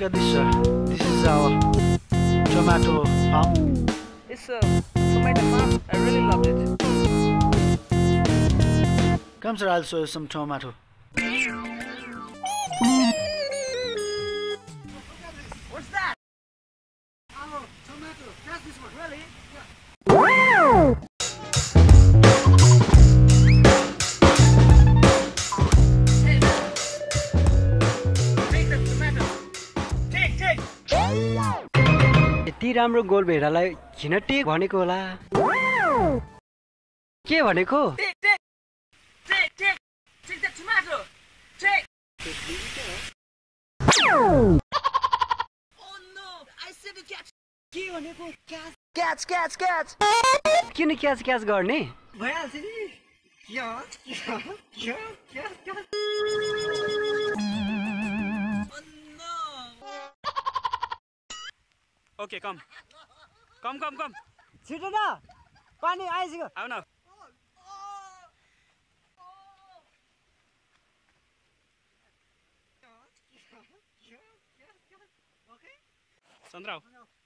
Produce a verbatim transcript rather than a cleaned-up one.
at this, sir. This is our tomato farm. It's a tomato farm. I really loved it. Come, sir, I'll show you some tomato. What's that? Our tomato. That's this one. Really? Hey, take the tomato. Take, take. यति राम्रो goal भेडालाई किन take भनेको होला के भनेको Take, take. Take, take. Take the tomato. Take. Oh no! I said to catch. के भनेको catch Catch, catch, catch. किन क्याच क्याच गर्ने भइहाल्छ नि. Catch, catch, catch, catch, catch. Oh no! Okay, come. Come, come, come. छिटो न पानी आइसक्यो आऊ न. चन्द्र आऊ.